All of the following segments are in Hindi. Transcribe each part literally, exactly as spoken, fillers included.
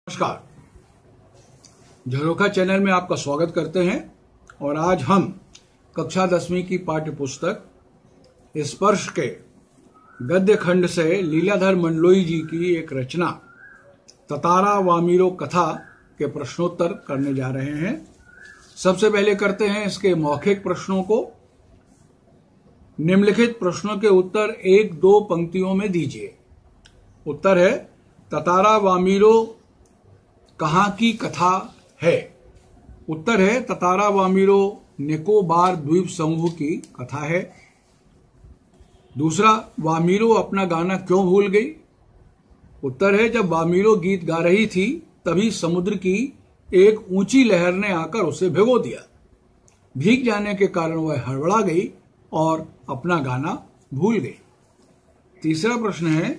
नमस्कार, झरोखा चैनल में आपका स्वागत करते हैं। और आज हम कक्षा दसवीं की पाठ्य पुस्तक स्पर्श के गद्य खंड से लीलाधर मंडलोई जी की एक रचना ततारा वामीरो कथा के प्रश्नोत्तर करने जा रहे हैं। सबसे पहले करते हैं इसके मौखिक प्रश्नों को। निम्नलिखित प्रश्नों के उत्तर एक दो पंक्तियों में दीजिए। उत्तर है, ततारा वामीरो कहाँ की कथा है? उत्तर है, ततारा वामीरो निकोबार द्वीप समूह की कथा है। दूसरा, वामीरो अपना गाना क्यों भूल गई? उत्तर है, जब वामीरो गीत गा रही थी तभी समुद्र की एक ऊंची लहर ने आकर उसे भिगो दिया। भीग जाने के कारण वह हड़बड़ा गई और अपना गाना भूल गई। तीसरा प्रश्न है,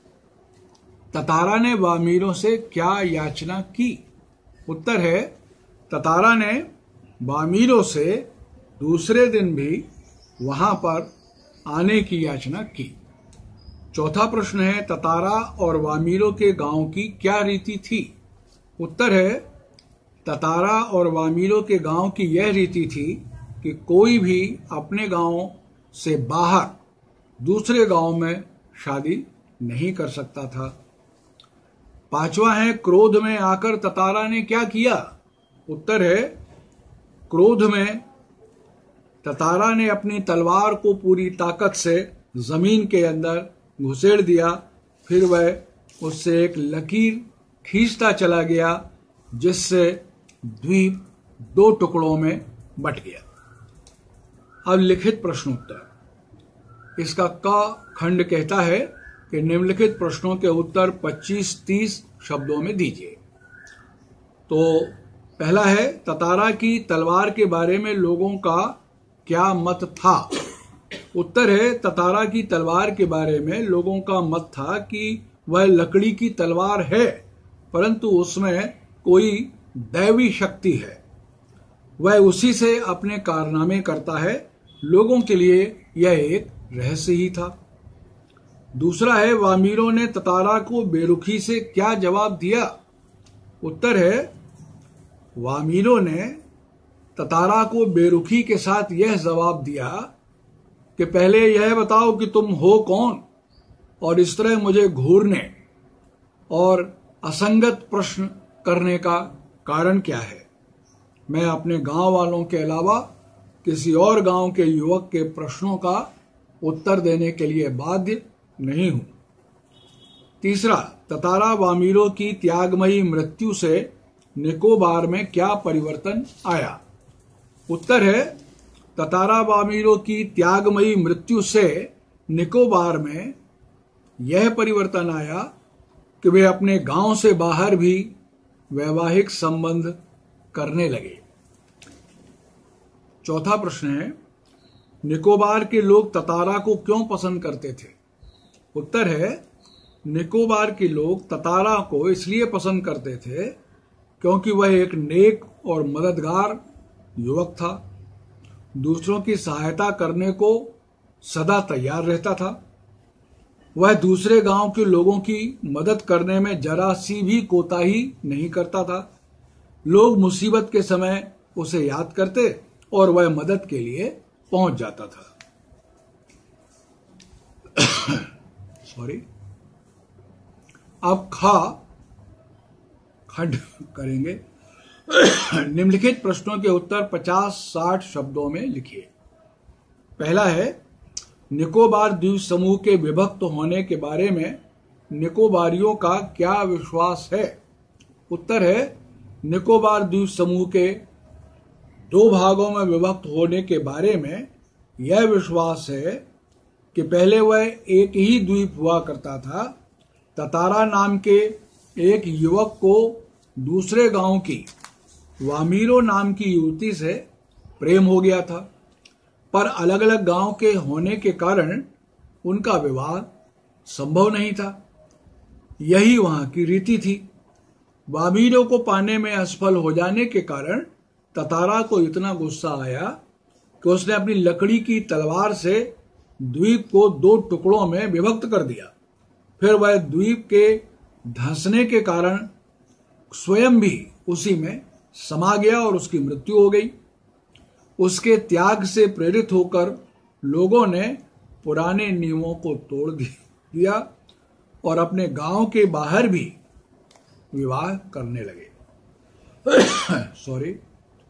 ततारा ने वामीरो से क्या याचना की? उत्तर है, ततारा ने वामीरो से दूसरे दिन भी वहां पर आने की याचना की। चौथा प्रश्न है, ततारा और वामीरो के गांव की क्या रीति थी? उत्तर है, ततारा और वामीरो के गांव की यह रीति थी कि कोई भी अपने गांव से बाहर दूसरे गांव में शादी नहीं कर सकता था। पांचवा है, क्रोध में आकर ततारा ने क्या किया? उत्तर है, क्रोध में ततारा ने अपनी तलवार को पूरी ताकत से जमीन के अंदर घुसेड़ दिया। फिर वह उससे एक लकीर खींचता चला गया, जिससे द्वीप दो टुकड़ों में बट गया। अब लिखित प्रश्नोत्तर। इसका क खंड कहता है कि निम्नलिखित प्रश्नों के उत्तर पच्चीस तीस शब्दों में दीजिए। तो पहला है, ततारा की तलवार के बारे में लोगों का क्या मत था? उत्तर है, ततारा की तलवार के बारे में लोगों का मत था कि वह लकड़ी की तलवार है, परंतु उसमें कोई दैवी शक्ति है। वह उसी से अपने कारनामे करता है। लोगों के लिए यह एक रहस्य ही था। दूसरा है, वामीरो ने ततारा को बेरुखी से क्या जवाब दिया? उत्तर है, वामीरो ने ततारा को बेरुखी के साथ यह जवाब दिया कि पहले यह बताओ कि तुम हो कौन, और इस तरह मुझे घूरने और असंगत प्रश्न करने का कारण क्या है? मैं अपने गांव वालों के अलावा किसी और गांव के युवक के प्रश्नों का उत्तर देने के लिए बाध्य नहीं हूं। तीसरा, ततारा वामीरो की त्यागमयी मृत्यु से निकोबार में क्या परिवर्तन आया? उत्तर है, ततारा वामीरो की त्यागमयी मृत्यु से निकोबार में यह परिवर्तन आया कि वे अपने गांव से बाहर भी वैवाहिक संबंध करने लगे। चौथा प्रश्न है, निकोबार के लोग ततारा को क्यों पसंद करते थे? उत्तर है, निकोबार के लोग ततारा को इसलिए पसंद करते थे क्योंकि वह एक नेक और मददगार युवक था। दूसरों की सहायता करने को सदा तैयार रहता था। वह दूसरे गांव के लोगों की मदद करने में जरा सी भी कोताही नहीं करता था। लोग मुसीबत के समय उसे याद करते और वह मदद के लिए पहुंच जाता था। सॉरी। अब खा खंड करेंगे। निम्नलिखित प्रश्नों के उत्तर पचास साठ शब्दों में लिखिए। पहला है, निकोबार द्वीप समूह के विभक्त होने के बारे में निकोबारियों का क्या विश्वास है? उत्तर है, निकोबार द्वीप समूह के दो भागों में विभक्त होने के बारे में यह विश्वास है कि पहले वह एक ही द्वीप हुआ करता था। ततारा नाम के एक युवक को दूसरे गांव की वामीरो नाम की युवती से प्रेम हो गया था, पर अलग अलग गांव के होने के कारण उनका विवाह संभव नहीं था। यही वहां की रीति थी। वामीरो को पाने में असफल हो जाने के कारण ततारा को इतना गुस्सा आया कि उसने अपनी लकड़ी की तलवार से द्वीप को दो टुकड़ों में विभक्त कर दिया। फिर वह द्वीप के धंसने के कारण स्वयं भी उसी में समा गया और उसकी मृत्यु हो गई। उसके त्याग से प्रेरित होकर लोगों ने पुराने नियमों को तोड़ दिया और अपने गांव के बाहर भी विवाह करने लगे। सॉरी।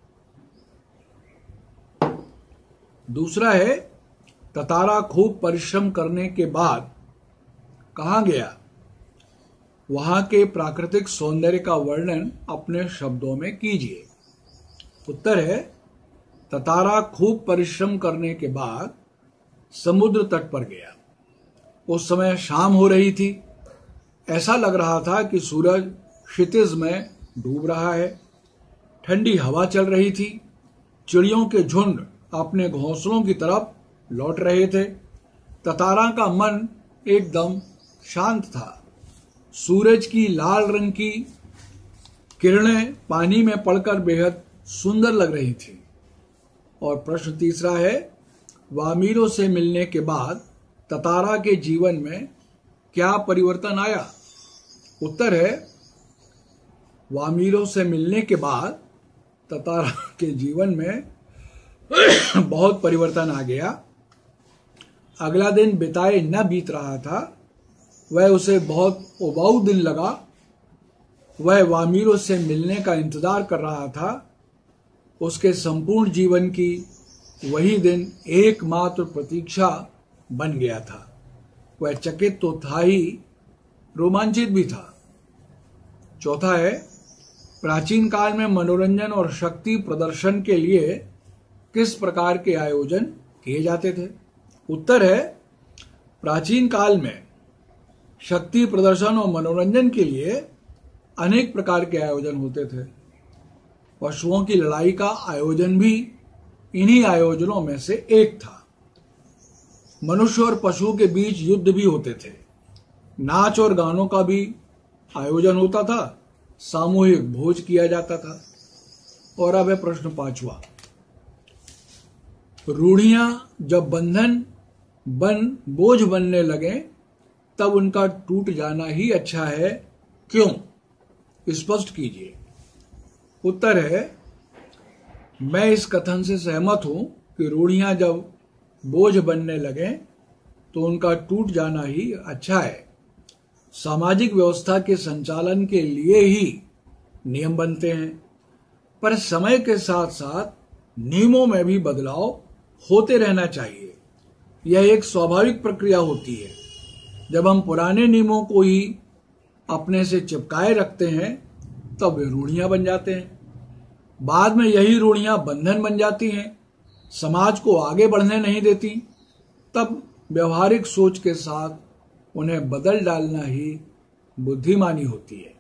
दूसरा है, ततारा खूब परिश्रम करने के बाद कहाँ गया? वहां के प्राकृतिक सौंदर्य का वर्णन अपने शब्दों में कीजिए। उत्तर है, ततारा खूब परिश्रम करने के बाद समुद्र तट पर गया। उस समय शाम हो रही थी। ऐसा लग रहा था कि सूरज क्षितिज में डूब रहा है। ठंडी हवा चल रही थी। चिड़ियों के झुंड अपने घोंसलों की तरफ लौट रहे थे। ततारा का मन एकदम शांत था। सूरज की लाल रंग की किरणें पानी में पड़कर बेहद सुंदर लग रही थी। और प्रश्न तीसरा है, वामीरो से मिलने के बाद ततारा के जीवन में क्या परिवर्तन आया? उत्तर है, वामीरो से मिलने के बाद ततारा के जीवन में बहुत परिवर्तन आ गया। अगला दिन बिताए न बीत रहा था। वह उसे बहुत उबाऊ दिन लगा। वह वामीरो से मिलने का इंतजार कर रहा था। उसके संपूर्ण जीवन की वही दिन एकमात्र प्रतीक्षा बन गया था। वह चकित तो था ही, रोमांचित भी था। चौथा है, प्राचीन काल में मनोरंजन और शक्ति प्रदर्शन के लिए किस प्रकार के आयोजन किए जाते थे? उत्तर है, प्राचीन काल में शक्ति प्रदर्शन और मनोरंजन के लिए अनेक प्रकार के आयोजन होते थे। पशुओं की लड़ाई का आयोजन भी इन्हीं आयोजनों में से एक था। मनुष्य और पशु के बीच युद्ध भी होते थे। नाच और गानों का भी आयोजन होता था। सामूहिक भोज किया जाता था। और अब है प्रश्न पांचवा, रूढ़ियां जब बंधन बन बोझ बनने लगे तब उनका टूट जाना ही अच्छा है, क्यों? स्पष्ट कीजिए। उत्तर है, मैं इस कथन से सहमत हूं कि रूढ़ियां जब बोझ बनने लगे तो उनका टूट जाना ही अच्छा है। सामाजिक व्यवस्था के संचालन के लिए ही नियम बनते हैं, पर समय के साथ साथ नियमों में भी बदलाव होते रहना चाहिए। यह एक स्वाभाविक प्रक्रिया होती है। जब हम पुराने नियमों को ही अपने से चिपकाए रखते हैं तब वे रूढ़ियां बन जाते हैं। बाद में यही रूढ़ियां बंधन बन जाती हैं, समाज को आगे बढ़ने नहीं देती। तब व्यवहारिक सोच के साथ उन्हें बदल डालना ही बुद्धिमानी होती है।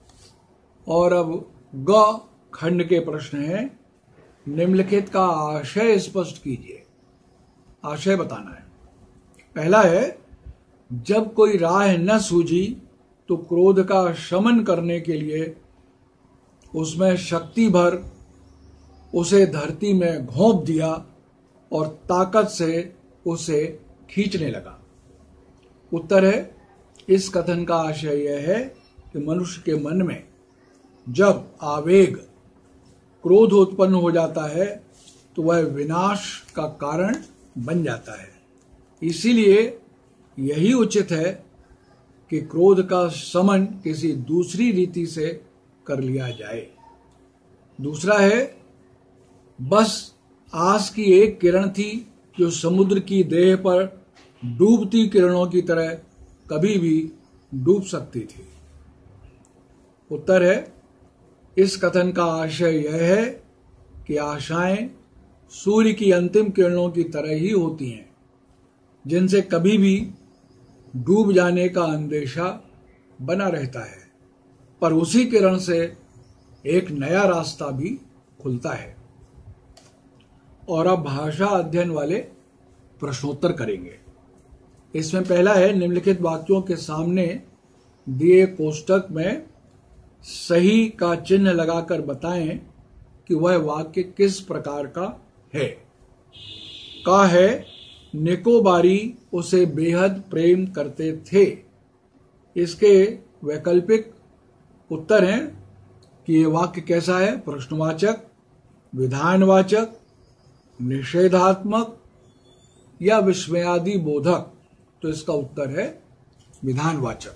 और अब ग खंड के प्रश्न है, निम्नलिखित का आशय स्पष्ट कीजिए। आशय बताना है। पहला है, जब कोई राह न सूझी तो क्रोध का शमन करने के लिए उसमें शक्ति भर उसे धरती में घोंप दिया और ताकत से उसे खींचने लगा। उत्तर है, इस कथन का आशय यह है कि मनुष्य के मन में जब आवेग क्रोध उत्पन्न हो जाता है तो वह विनाश का कारण बन जाता है। इसीलिए यही उचित है कि क्रोध का शमन किसी दूसरी रीति से कर लिया जाए। दूसरा है, बस आस की एक किरण थी जो समुद्र की देह पर डूबती किरणों की तरह कभी भी डूब सकती थी। उत्तर है, इस कथन का आशय यह है कि आशाएं सूर्य की अंतिम किरणों की तरह ही होती हैं, जिनसे कभी भी डूब जाने का अंदेशा बना रहता है, पर उसी किरण से एक नया रास्ता भी खुलता है। और अब भाषा अध्ययन वाले प्रश्नोत्तर करेंगे। इसमें पहला है, निम्नलिखित वाक्यों के सामने दिए कोष्टक में सही का चिन्ह लगाकर बताएं कि वह वाक्य किस प्रकार का है। का है, निकोबारी उसे बेहद प्रेम करते थे। इसके वैकल्पिक उत्तर हैं, कि ये वाक्य कैसा है, प्रश्नवाचक, विधानवाचक, निषेधात्मक या विस्मयादि बोधक। तो इसका उत्तर है विधानवाचक।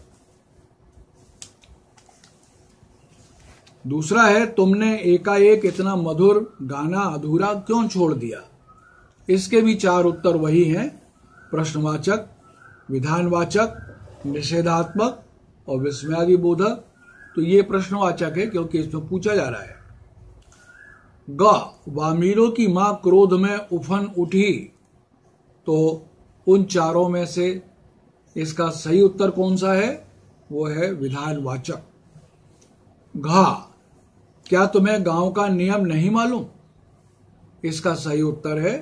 दूसरा है, तुमने एकाएक इतना मधुर गाना अधूरा क्यों छोड़ दिया। इसके भी चार उत्तर वही हैं, प्रश्नवाचक, विधानवाचक, निषेधात्मक और विस्मयादि बोधक। तो ये प्रश्नवाचक है क्योंकि इसमें पूछा जा रहा है। ग, वामीरो की मां क्रोध में उफन उठी। तो उन चारों में से इसका सही उत्तर कौन सा है, वो है विधानवाचक। घा, क्या तुम्हें गांव का नियम नहीं मालूम। इसका सही उत्तर है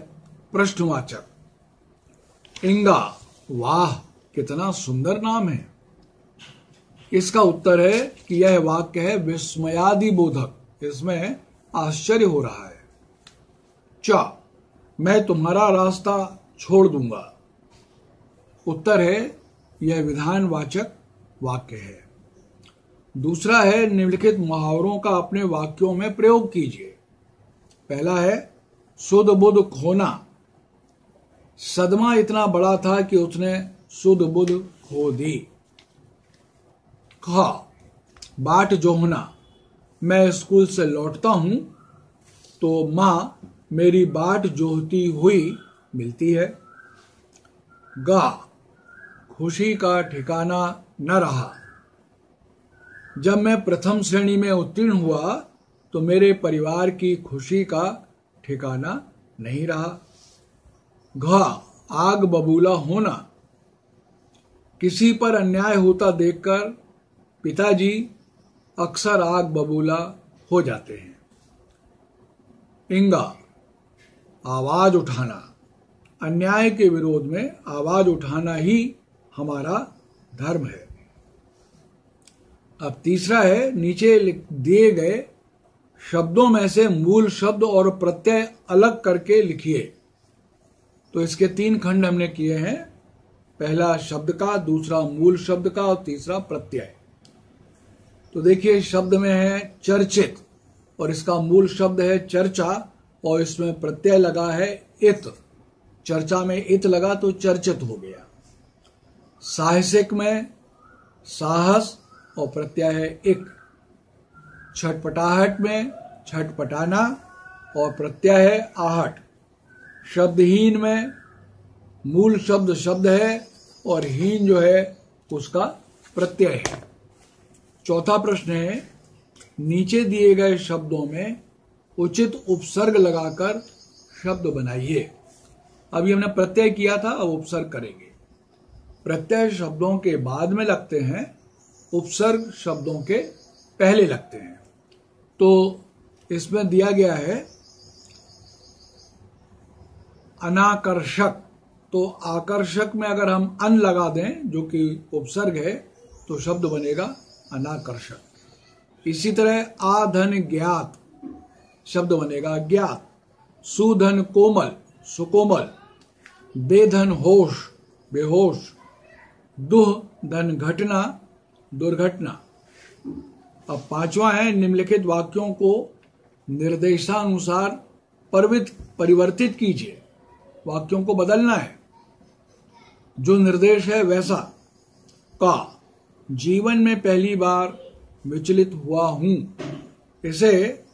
प्रश्नवाचक। इंगा, वाह कितना सुंदर नाम है। इसका उत्तर है कि यह वाक्य है विस्मयादि बोधक, इसमें आश्चर्य हो रहा है। च, मैं तुम्हारा रास्ता छोड़ दूंगा। उत्तर है यह विधानवाचक वाक्य है। दूसरा है, निम्नलिखित मुहावरों का अपने वाक्यों में प्रयोग कीजिए। पहला है, सुध बुध खोना। सदमा इतना बड़ा था कि उसने सुध बुध खो दी। ख, बाट जोहना। मैं स्कूल से लौटता हूं तो मां मेरी बाट जोहती हुई मिलती है। गा, खुशी का ठिकाना न रहा। जब मैं प्रथम श्रेणी में उत्तीर्ण हुआ तो मेरे परिवार की खुशी का ठिकाना नहीं रहा। घ, आग बबूला होना। किसी पर अन्याय होता देखकर पिताजी अक्सर आग बबूला हो जाते हैं। इंगा, आवाज उठाना। अन्याय के विरोध में आवाज उठाना ही हमारा धर्म है। अब तीसरा है, नीचे दिए गए शब्दों में से मूल शब्द और प्रत्यय अलग करके लिखिए। तो इसके तीन खंड हमने किए हैं, पहला शब्द का, दूसरा मूल शब्द का और तीसरा प्रत्यय। तो देखिए, शब्द में है चर्चित और इसका मूल शब्द है चर्चा और इसमें प्रत्यय लगा है इत। चर्चा में इत लगा तो चर्चित हो गया। साहसिक में साहस और प्रत्यय है इक। छटपटाहट में छटपटाना और प्रत्यय है आहट। शब्दहीन में मूल शब्द शब्द है और हीन जो है उसका प्रत्यय है। चौथा प्रश्न है, नीचे दिए गए शब्दों में उचित उपसर्ग लगाकर शब्द बनाइए। अभी हमने प्रत्यय किया था, अब उपसर्ग करेंगे। प्रत्यय शब्दों के बाद में लगते हैं, उपसर्ग शब्दों के पहले लगते हैं। तो इसमें दिया गया है अनाकर्षक। तो आकर्षक में अगर हम अन लगा दें जो कि उपसर्ग है तो शब्द बनेगा अनाकर्षक। इसी तरह आधन ज्ञात शब्द बनेगा ज्ञात। सुधन कोमल सुकोमल। बेधन होश बेहोश। दुह धन घटना दुर्घटना। अब पांचवा है, निम्नलिखित वाक्यों को निर्देशानुसार परिवर्तित कीजिए। वाक्यों को बदलना है, जो निर्देश है वैसा। का, जीवन में पहली बार विचलित हुआ हूं, इसे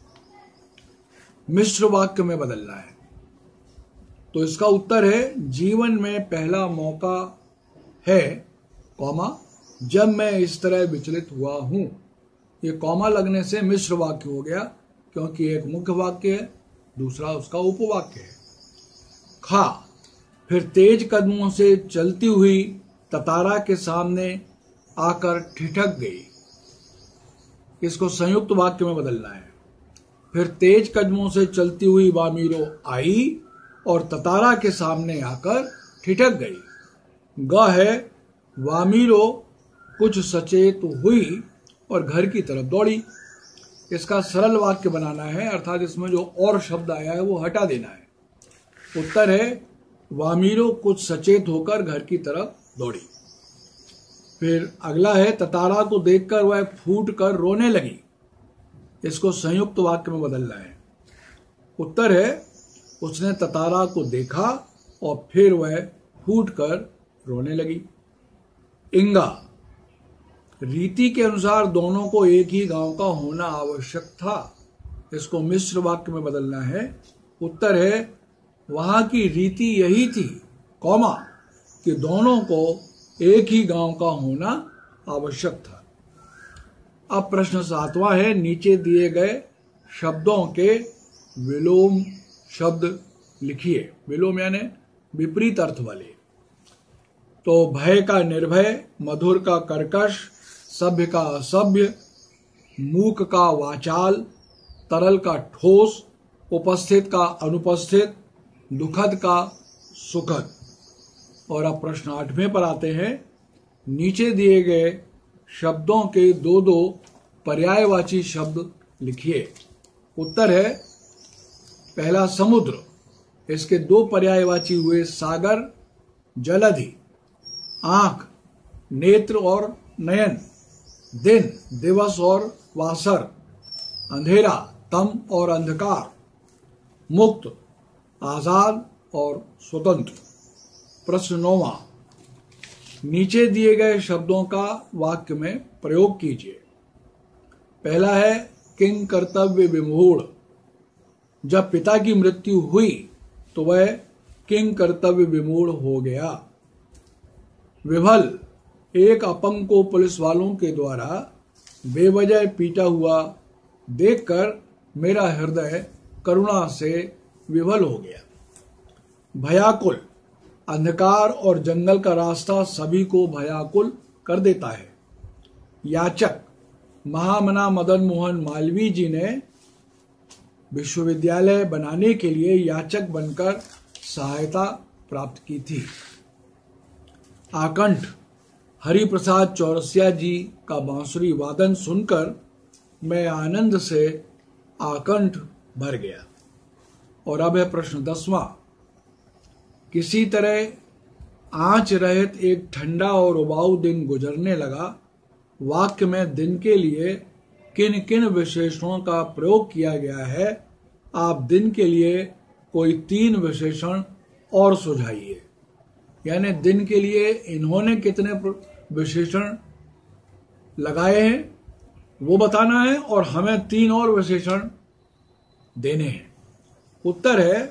मिश्र वाक्य में बदलना है। तो इसका उत्तर है जीवन में पहला मौका है, कॉमा, जब मैं इस तरह विचलित हुआ हूं। ये कॉमा लगने से मिश्र वाक्य हो गया, क्योंकि एक मुख्य वाक्य है, दूसरा उसका उपवाक्य है। खा, फिर तेज कदमों से चलती हुई ततारा के सामने आकर ठिठक गई। इसको संयुक्त वाक्य में बदलना है। फिर तेज कदमों से चलती हुई वामीरो आई और ततारा के सामने आकर ठिठक गई। ग है, वामीरो कुछ सचेत हुई और घर की तरफ दौड़ी। इसका सरल वाक्य बनाना है, अर्थात इसमें जो और शब्द आया है वो हटा देना है। उत्तर है वामीरो कुछ सचेत होकर घर की तरफ दौड़ी। फिर अगला है, ततारा को देखकर वह फूट कर रोने लगी। इसको संयुक्त वाक्य में बदलना है। उत्तर है उसने ततारा को देखा और फिर वह फूट कर रोने लगी। इंगा, रीति के अनुसार दोनों को एक ही गांव का होना आवश्यक था। इसको मिश्र वाक्य में बदलना है। उत्तर है वहां की रीति यही थी, कौमा, कि दोनों को एक ही गांव का होना आवश्यक था। अब प्रश्न सातवां है, नीचे दिए गए शब्दों के विलोम शब्द लिखिए। विलोम यानी विपरीत अर्थ वाले। तो भय का निर्भय, मधुर का कर्कश, सभ्य का असभ्य, मूक का वाचाल, तरल का ठोस, उपस्थित का अनुपस्थित, दुखद का सुखद। और अब प्रश्न आठवें पर आते हैं। नीचे दिए गए शब्दों के दो दो पर्यायवाची शब्द लिखिए। उत्तर है पहला समुद्र, इसके दो पर्यायवाची हुए सागर, जलधि, आंख, नेत्र और नयन, दिन, दिवस और वासर, अंधेरा, तम और अंधकार, मुक्त, आजाद और स्वतंत्र। प्रश्न नौवां, नीचे दिए गए शब्दों का वाक्य में प्रयोग कीजिए। पहला है किंग कर्तव्य विमूढ़, जब पिता की मृत्यु हुई तो वह किंग कर्तव्य विमूढ़ हो गया। विभल, एक अपंग को पुलिस वालों के द्वारा बेवजह पीटा हुआ देखकर मेरा हृदय करुणा से विभल हो गया। भयाकुल, अंधकार और जंगल का रास्ता सभी को भयाकुल कर देता है। याचक, महामना मदन मोहन मालवीय जी ने विश्वविद्यालय बनाने के लिए याचक बनकर सहायता प्राप्त की थी। आकंठ, हरिप्रसाद चौरसिया जी का बांसुरी वादन सुनकर मैं आनंद से आकंठ भर गया। और अब है प्रश्न दसवां, किसी तरह आंच रहित एक ठंडा और उबाऊ दिन गुजरने लगा। वाक्य में दिन के लिए किन किन विशेषणों का प्रयोग किया गया है? आप दिन के लिए कोई तीन विशेषण और सुझाइए। यानी दिन के लिए इन्होंने कितने विशेषण लगाए हैं वो बताना है और हमें तीन और विशेषण देने हैं। उत्तर है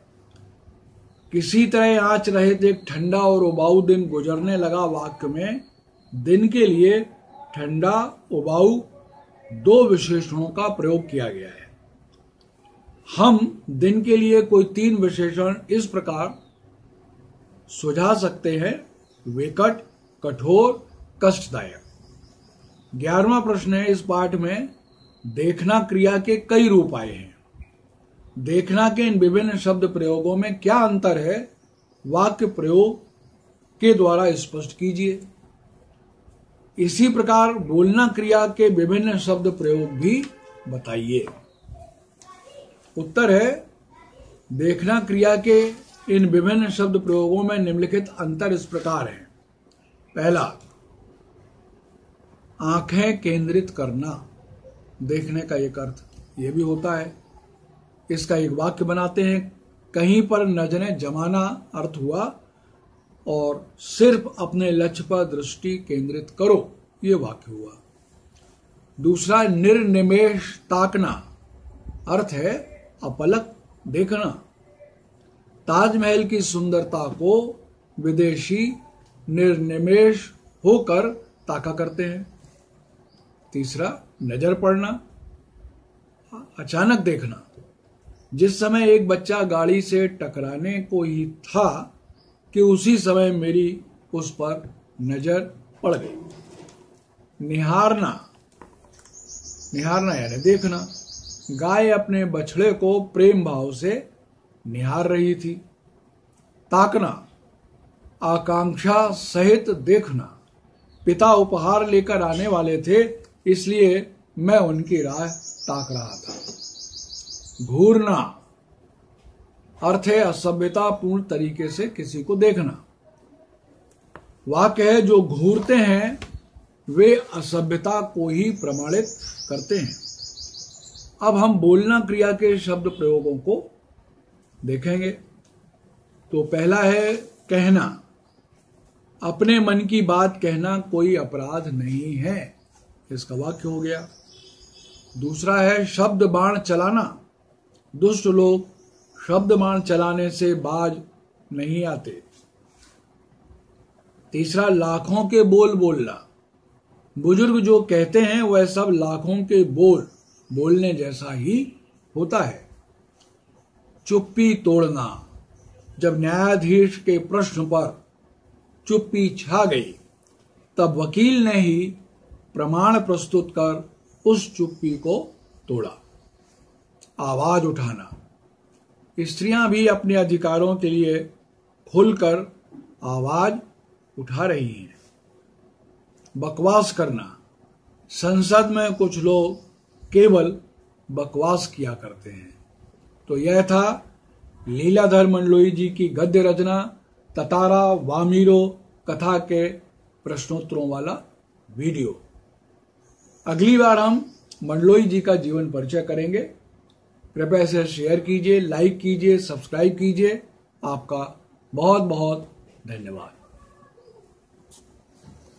किसी तरह आंच रहित एक ठंडा और उबाऊ दिन गुजरने लगा। वाक्य में दिन के लिए ठंडा, उबाऊ दो विशेषणों का प्रयोग किया गया है। हम दिन के लिए कोई तीन विशेषण इस प्रकार सुझा सकते हैं, विकट, कठोर, कष्टदायक। ग्यारहवां प्रश्न है, इस पाठ में देखना क्रिया के कई रूप आए हैं। देखना के इन विभिन्न शब्द प्रयोगों में क्या अंतर है? वाक्य प्रयोग के द्वारा स्पष्ट कीजिए। इसी प्रकार बोलना क्रिया के विभिन्न शब्द प्रयोग भी बताइए। उत्तर है देखना क्रिया के इन विभिन्न शब्द प्रयोगों में निम्नलिखित अंतर इस प्रकार है। पहला, आंखें केंद्रित करना। देखने का एक अर्थ यह भी होता है। इसका एक वाक्य बनाते हैं, कहीं पर नजरें जमाना अर्थ हुआ और सिर्फ अपने लक्ष्य पर दृष्टि केंद्रित करो, ये वाक्य हुआ। दूसरा, निर्निमेष ताकना, अर्थ है अपलक देखना। ताजमहल की सुंदरता को विदेशी निर्निमेष होकर ताका करते हैं। तीसरा, नजर पड़ना, अचानक देखना। जिस समय एक बच्चा गाड़ी से टकराने को ही था कि उसी समय मेरी उस पर नजर पड़ गई। निहारना, निहारना यानी देखना। गाय अपने बछड़े को प्रेम भाव से निहार रही थी। ताकना, आकांक्षा सहित देखना। पिता उपहार लेकर आने वाले थे, इसलिए मैं उनकी राह ताक रहा था। घूरना, अर्थ है असभ्यता पूर्ण तरीके से किसी को देखना। वाक्य है जो घूरते हैं वे असभ्यता को ही प्रमाणित करते हैं। अब हम बोलना क्रिया के शब्द प्रयोगों को देखेंगे। तो पहला है कहना। अपने मन की बात कहना कोई अपराध नहीं है, इसका वाक्य हो गया। दूसरा है शब्द बाण चलाना। दुष्ट लोग शब्द बाण चलाने से बाज नहीं आते। तीसरा लाखों के बोल बोलना। बुजुर्ग जो कहते हैं वह सब लाखों के बोल बोलने जैसा ही होता है। चुप्पी तोड़ना। जब न्यायाधीश के प्रश्न पर चुप्पी छा गई तब वकील ने ही प्रमाण प्रस्तुत कर उस चुप्पी को तोड़ा। आवाज उठाना। स्त्रियां भी अपने अधिकारों के लिए खुलकर आवाज उठा रही हैं। बकवास करना। संसद में कुछ लोग केवल बकवास किया करते हैं। तो यह था लीलाधर मंडलोई जी की गद्य रचना ततारा वामीरो कथा के प्रश्नोत्तरों वाला वीडियो। अगली बार हम मंडलोई जी का जीवन परिचय करेंगे। कृपया इसे शेयर कीजिए, लाइक कीजिए, सब्सक्राइब कीजिए। आपका बहुत बहुत धन्यवाद।